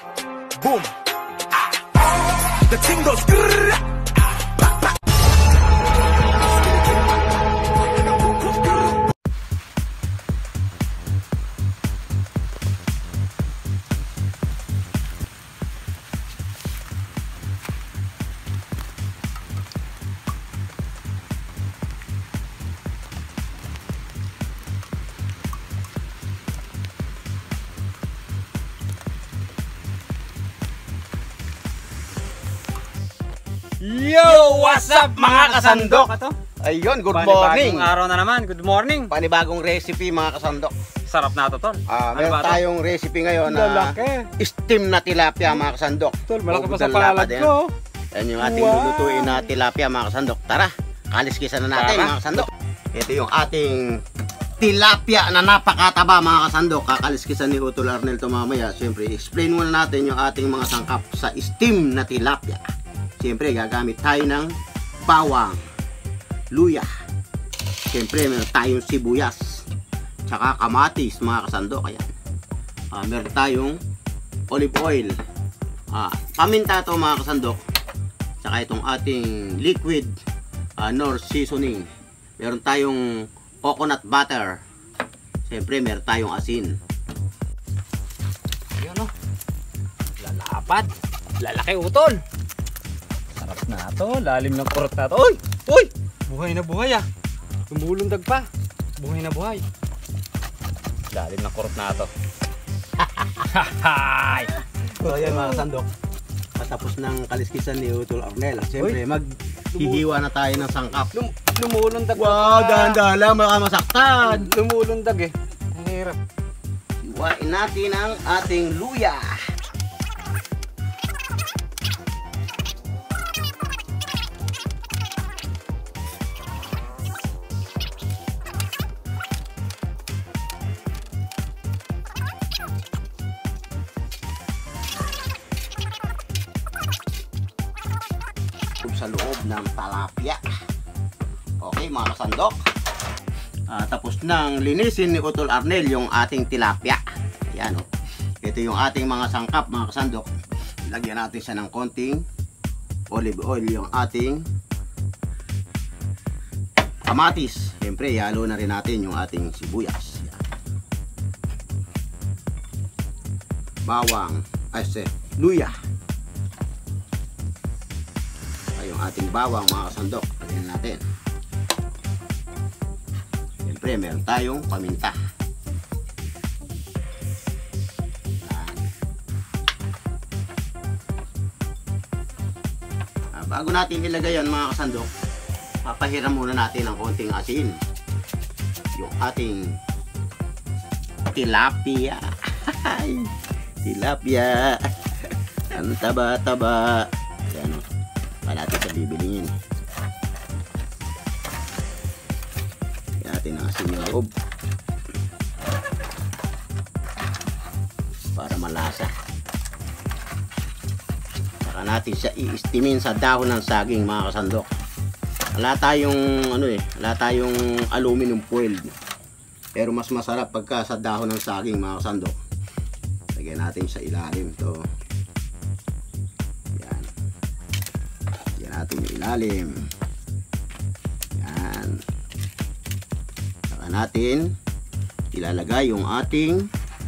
Boom. The thing goes. Yo! What's up mga kasandok? Ayun, good Panibagong morning. araw na naman. Good morning. Panibagong recipe mga kasandok. Sarap na ito, tol. Meron ba ito? tayong recipe ngayon na steam na tilapia mga kasandok. Tol, malaki pa sa Ubod ng palad lapad yan. ko. Yan yung ating lulutuin na tilapia mga kasandok. Tara, kaliskisan na natin Tara. mga kasandok. Ito yung ating tilapia na napakataba mga kasandok. Kakaliskisan ni Utol Arnel to mamaya. Siyempre, explain muna natin yung ating mga sangkap sa steam na tilapia. Siyempre, gagamit tayo ng bawang, luya. Siyempre, meron tayong sibuyas, tsaka kamatis mga kasandok. Ayan. Meron tayong olive oil, paminta to mga kasandok, tsaka itong ating liquid Knorr seasoning. Meron tayong coconut butter. Siyempre, meron tayong asin. Ayun o. Lalapad. Lalaki utol. Sarap na ito. Lalim ng kurot na ito. Uy! Uy! Buhay na buhay ah. Tumulundag pa. Buhay na buhay. Lalim ng kurot na ito. Hahay! So ayan mga kasandok, patapos ng kaliskisan ni Utol Arnel. Siyempre, maghihiwa na tayo ng sangkap. Lumulundag Wow, dahan-dahan lang, baka masaktan. Lumulundag eh. Ang hirap. Hiwain natin ang ating luya. Sa loob ng talapia. Okay mga kasandok, tapos nang linisin ni Utol Arnel yung ating tilapia. Ayan o. Ito yung ating mga sangkap mga kasandok. Lagyan natin siya ng konting olive oil, yung ating kamatis. Siyempre, ihalo na rin natin yung ating sibuyas. Ayan. Bawang, luya. Yung ating bawang mga kasandok, lagyan natin. Siyempre, meron tayong paminta. Bago natin ilagay yan mga kasandok, papahiram muna natin ng konting asin yung ating tilapia. Tilapia. Ang taba-taba. Yan o. Pa natin sa bibilingin. Yan natin ang asin yung loob para malasa. Saka natin siya i-steamin sa dahon ng saging mga kasandok. Wala tayong wala tayong aluminum foil, pero mas masarap pagka sa dahon ng saging mga kasandok. Lagyan natin sa ilalim to. Natin yung ilalim. Yan. Saka natin ilalagay yung ating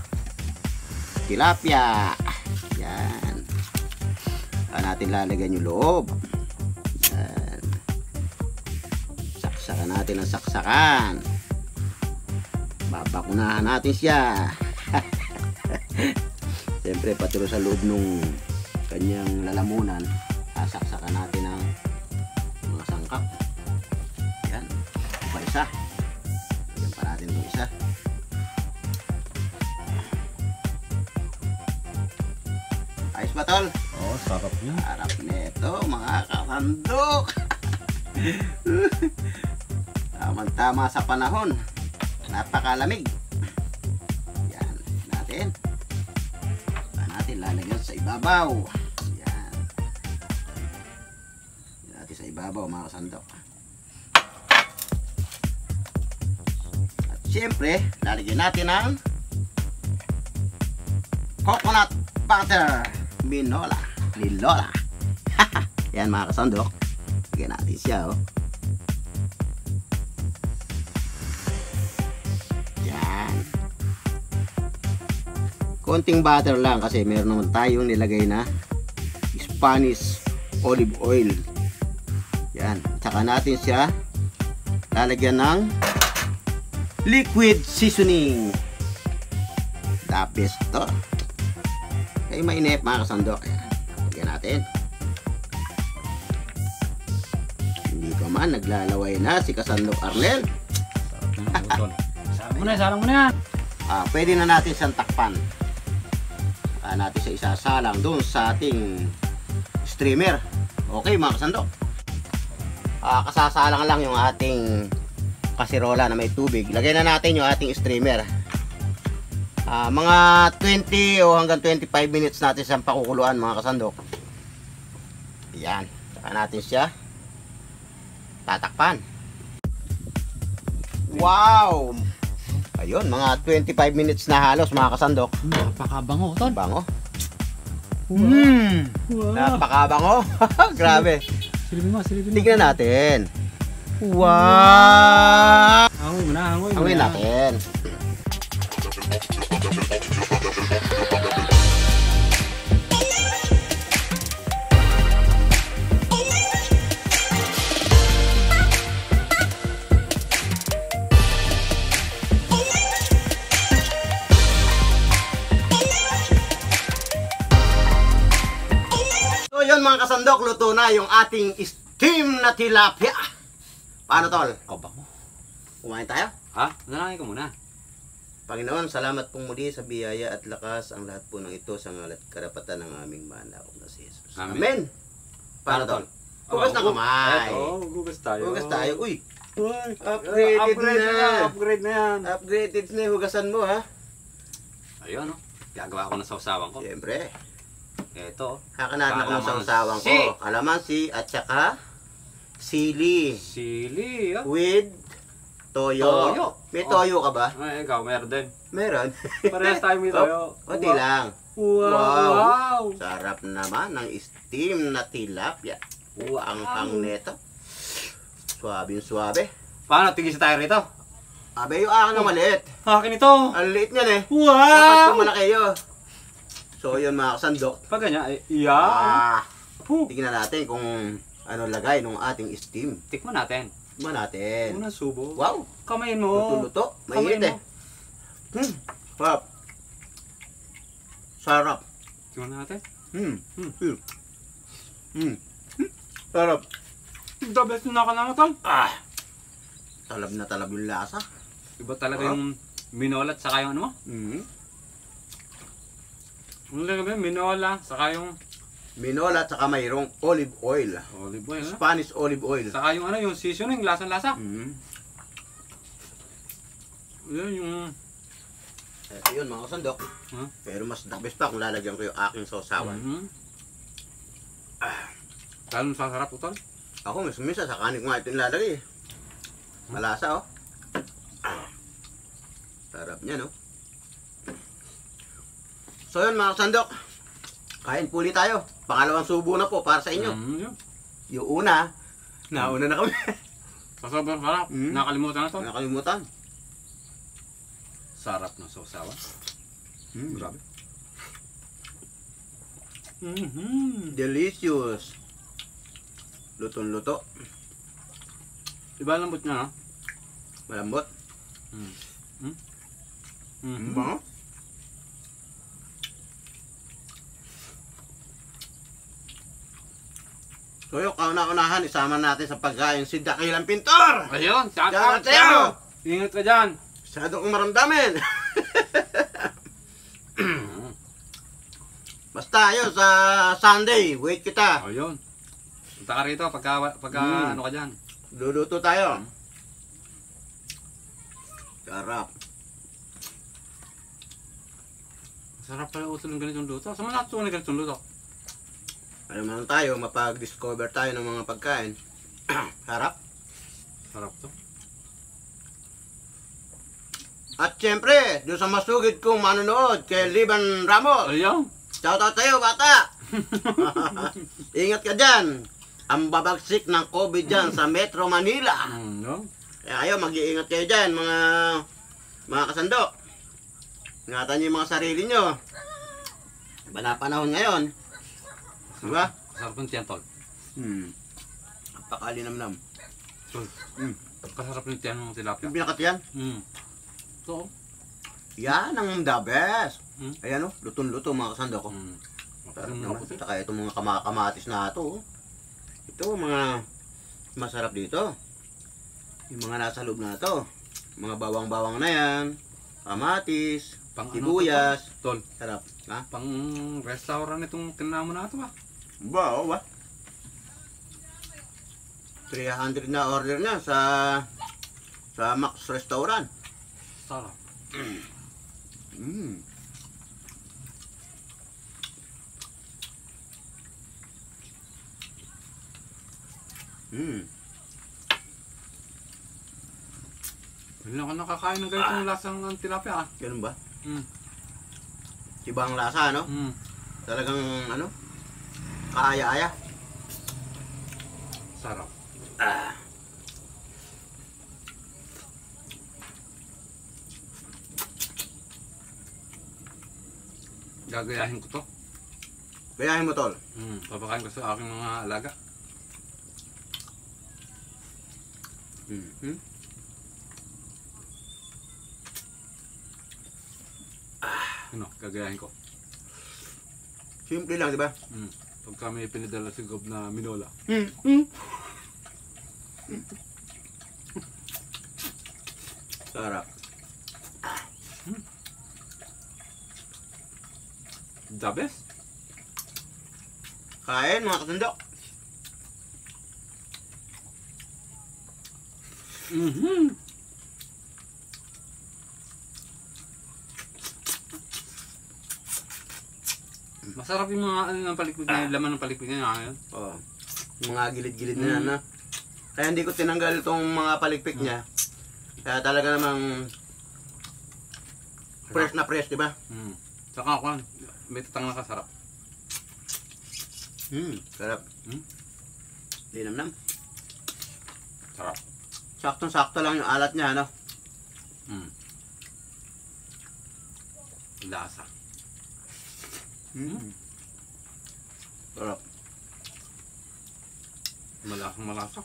tilapia. Yan. Saka natin lalagyan yung loob. Yan. Saksakan natin ang saksakan. Babakunahan natin siya. Siyempre, paturo sa loob nung kanyang lalamunan. Sasaksakan natin ang mga sangkap. Yan. Isa. Yan pa natin itong isa. Ayos ba tol? Oh, sarap niya. Sarap nito mga kasandok. Tama sa panahon. Napakalamig. Yan. Natin. Lalagyan sa ibabaw. Sa ibabaw mga kasandok. At syempre, lalagyan natin ng coconut butter minola ni Lola. Yan mga kasandok. Lagyan natin siya, oh. Yan. Konting butter lang kasi meron naman tayong nilagay na Spanish olive oil. Yan. Tsaka natin siya lalagyan ng liquid seasoning. The best to. Kaya mainip mga kasandok. Lagyan natin. Hindi pa man naglalaway na si Kasandok Arnel. Salang mo na yan. Pwede na natin siyang takpan. Natin siya isasalang doon sa ating streamer. Okay mga kasandok. Kasasalang lang yung ating kasirola na may tubig. Lagay na natin yung ating streamer. Mga 20 o hanggang 25 minutes natin siyang pakukuluan mga kasandok. Yan. Saka natin siya tatakpan. Wow! Ayun, mga 25 minutes na halos mga kasandok. Napakabango, Utol. Bango. Wow. Napakabango. Grabe. Silipin mo. Tignan natin. Wow! Hangoy mo na. Hangoy natin. So yun mga kasandok, luto na yung ating steam na tilapia. Paano tol? Kabango. Kumain tayo? Ha? Nanangin ka muna. Panginoon, salamat pong muli sa biyaya at lakas ang lahat po ng ito sa ngalat karapatan ng aming manao na si Jesus. Amen. Amen. Paano tol? Hugas na kamay. Oo, hugas tayo. Hugas tayo. Uy, Uy, upgraded na. Upgrade na yan. Upgraded na yung hugasan mo ha. Ayun, oh. Gagawa ko ng sausawan ko. Siyempre. Ito. Hakanan ako ng Kalamansi. sausawang ko. Kalamansi at saka sili. Sili, oh. With toyo. Toyo. May toyo ka ba? Ay, ikaw, meron din. Meron. Parehas tayo may toyo. Kunti lang. Wow. Sarap naman ng steam na tilapia. Ang hang neto. Suabe. Paano, tigisa tayo rito? Abe, yung akin na maliit. Akin ito. Ang liit niyan eh. Wow. Dapat yung malaki yun. So yun mga kasandok. Pag ganyan, yeah. Tignan natin kung ano lagay ng ating steam. Tikman natin. Tignan natin. Una subo. Wow. Kamayin mo. Luto-luto. Kamayin Mainit eh. Sarap. Sarap. Tignan natin. Sarap. The best na nakanangatol. Talab na talab yung lasa. Iba talaga yung minola at saka yung ano mo? Ano lang ba? Minola, saka yung Minola at saka mayroong olive oil. olive oil. Ano? Spanish olive oil. Saka yung ano, yung seasoning, lasang-lasa. Yun yung... Ito yun mga kasandok. Pero mas the best pa kung lalagyan ko yung aking sausawan. Lalo sasarap utol. Ako misa sa kanin ko nga ito nilalagay. Malasa oh. Sarap niya no. So yun mga kasandok. Kain puli tayo. Pangalawang subo na po para sa inyo. Yung una, nauna na kami. Sa sobrang sarap. Nakalimutan na to. Nakalimutan. Sarap ng sausawan. Grabe. Delicious. Delicious. Lutong-luto. Iba ang lambot niya, no? Malambot. Bango. So yung kauna-unahan, isama natin sa pagkain si Dakilang Pintor! Ayun, shout Shout out out sa'yo! sa'yo! Ingat ka dyan! Masyado kong maramdamin! Basta yun, sa Sunday, wait kita. Ayun. Punta ka rito pagka ano ka dyan. Luluto tayo. Sarap. Sarap pala utol ng ganitong luto. Saan mo natutunan ng ganitong luto? Ano man tayo, mapag-discover tayo ng mga pagkain. Sarap. Sarap to. At syempre, doon sa masugid kong manonood kay Liban Ramos. Ayun. Shoutout sa'yo, bata! Ingat ka dyan. Ang babagsik ng COVID dyan sa Metro Manila. No? Kaya kayo, mag-iingat kayo dyan, mga kasandok. Ingatan nyo yung mga sarili nyo. Iba na panahon ngayon. Diba? Sarap ng tiyan, tol. Napakalinamnam. Tol. Kasarap ng tiyan ng tilapia. Yung pinakatiyan, So, yan ang the best. Hmm? Ayan o, lutong-luto mga kasandok ko. Sarap naman. Saka itong mga kamatis na ito. Ito, mga masarap dito. Yung mga nasa loob na ito. Mga bawang-bawang na yan. Kamatis, sibuyas. Tol, Sarap. Ha? pang restaurant itong tinamo na ito ba? Ba, ba? 300 na order na sa Max Restaurant. Sarap. Mm. Mm. Hindi ako nakakain ng ganitong lasang ng tilapia. Ganun ba? Mm. Ibang lasa, no? Mm. Talagang, ano? Kaaya-aya. Sarap. Gagayahin ko to. Gayahin mo, tol. Papakain ko sa aking mga alaga. Mm. Ano, gagayahin ko. Simple lang, di ba? Pagka may pinadala si Gob na minola. Sarap. The best. Kain, mga kasundok. Masarap yung mga ano ng palikpik na yung laman ng palikpik na yun. Oh, mga gilid-gilid na yan, ha? Kaya hindi ko tinanggal itong mga palikpik niya. Kaya talaga namang fresh na fresh, di ba? Saka ako, may tatang na kasarap. Sarap. Linamnam. Sarap. Saktong-sakto lang yung alat niya, ano? Lasa. Sarap. Malasang malasa.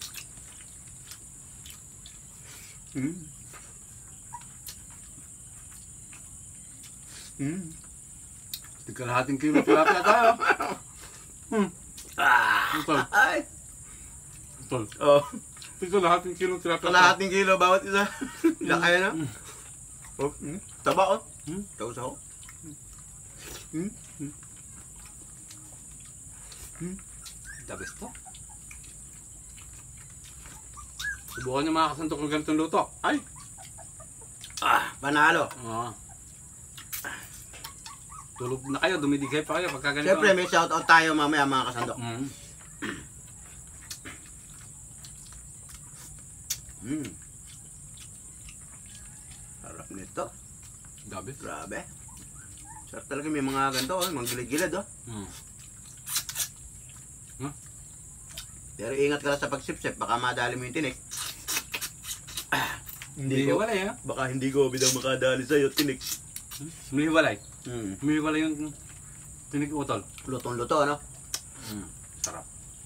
Kalahating kilo tilapia tayo. Tol. Ay! Tol. Oh, Kalahating kilo tilapia. kalahating kilo bawat isa. Ilang kaya na? Oh, taba, oh. Taus ako. The best to. Subukan niyo mga kasantok ng ganitong luto. Ay! Panalo. Tulog na kayo, dumidigay pa kayo pagka ganito. Siyempre, may shoutout tayo mamaya, mga kasandok. Sarap nito. The best. Grabe. Sarap talaga, may mga ganito, oh, mga gilid-gilid, oh. Pero ingat ka lang sa pagsipsip, baka madali mo yung tinik. Hindi hiwalay, ha? Baka hindi ko bidang makadali sa'yo, tinik. May hiwalay. May hiwalay yung tinig-utol. Lutong-luto, ano? Sarap.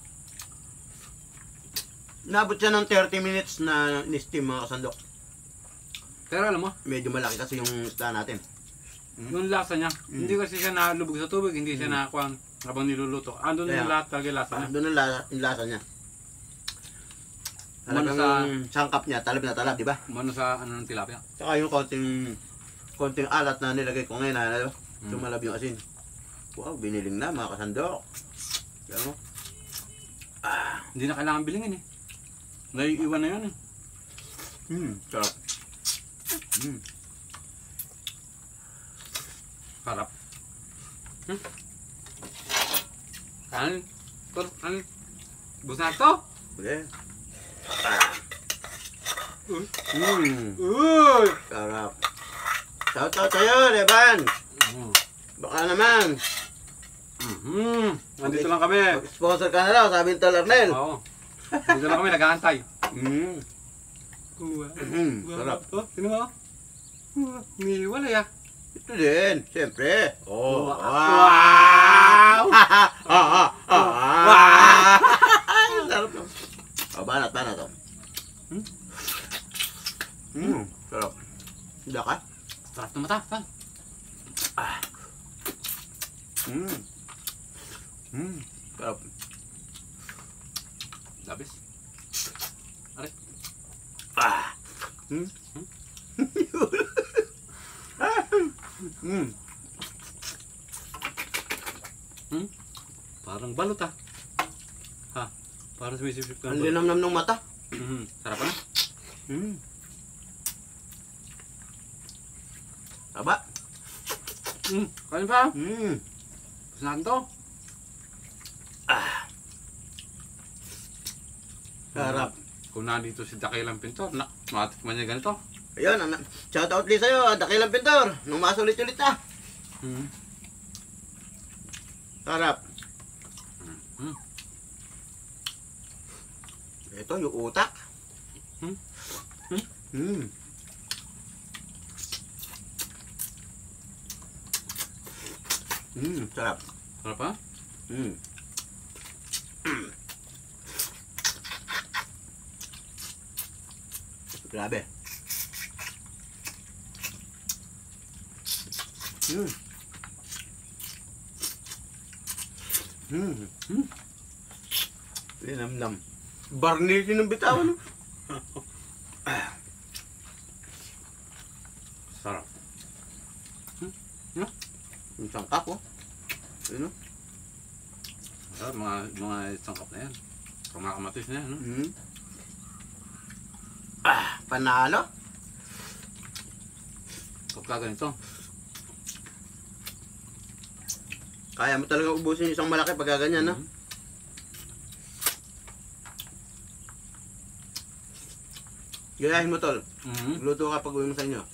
Nabot siya ng 30 minutes na ni-steam, mga kasandok. Pero alam mo, Medyo malaki kasi yung isda natin. yung lasa niya, hindi kasi siya nalubog sa tubig, hindi siya nakakuha habang niluluto. Andun Kaya, yung lahat talaga lasa niya. Doon yung lasa niya. Umano Talagang sangkap niya, talab na talab, di ba? Umano sa ano ng tilapia. Saka yung konting alat na nilagay ko ngayon, ano, sumalab yung asin. Wow, biniling na, mga kasandok. Kaya mo? Hindi na kailangan bilingin eh. Naiiwan na yun eh. Sarap. Sarap. Kanin. Kanin. Bus na ito. Okay. Uy! Sarap. Shout out sa'yo, Levan. Baka naman. Nandito lang kami. Sponsor ka na daw, sabi ni Tol Arnel. Oo. Nandito lang kami, nag-aantay. Sarap. Oh, sino mo? Niwalay ah. Ito din, siyempre. Oh. Wow! Sarap no? Oh, banat to. Sarap. Hindi ka? Sarap na mata, Tal. Sarap. Labis. Aray. Parang balot ah. Ha? Parang sumisipsip ka. Ang linamnam ng mata. Sarap ah. Aba. Kain pa. Saan to? Sarap. Kung nandito si Dakilang Pintor, matikman niya ganito. Ayun, shout out ulit sa'yo, Dakilang Pintor. Nung masulit-ulit ah. Sarap. Ito, yung utak. Sarap. Sarap ah? Grabe. Linamnam. Barnil ng bitawan. Sarap. Yung sangkap oh. Ano? Sarap, mga sangkap na yan. Kumakamatis na yan, no? Panalo. Pagka ganito. Kaya mo talaga ubusin yung isang malaki pagka ganyan, no? Gayahin mo, Tol. Luto ka pag-uwi mo sa inyo.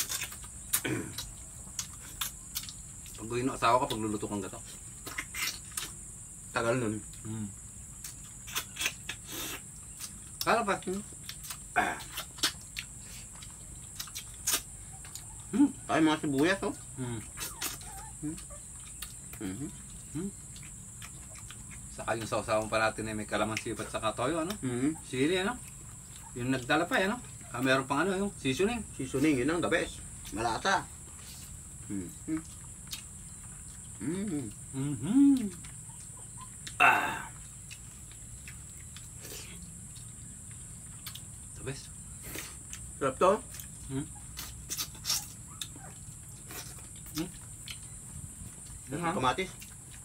Pag-uwi ng asawa ka, pagluluto kang gato. Tagal nun. Kala pa. Ay, mga sibuyas, oh. Saka yung sausawan pa natin ay may kalamansi at saka toyo, ano? Sili, ano? Yung nagdala pa, ano? Meron pang ano, yung seasoning. Seasoning, yun ang the best. Malasa. The best. Sarap to. Kamatis.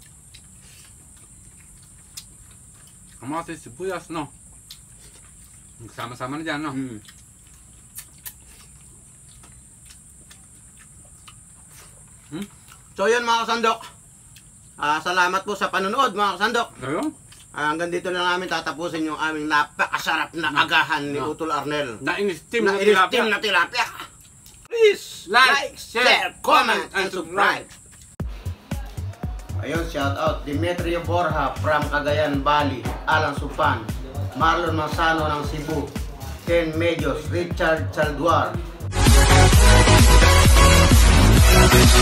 Kamatis, sibuyas, no? Sama-sama na dyan, no? So yun mga kasandok. Salamat po sa panonood mga kasandok. Ayun. Hanggang dito na namin tatapusin yung aming napakasarap na agahan ni Utol Arnel. Na-in-steam Na tilapia. Please like, share, comment, and subscribe. Ayun, shout out Demetrio Borja from Cagayan Valley, Alan Supan, Marlon Masano ng Cebu, Ken Medios, Richard Chalduar.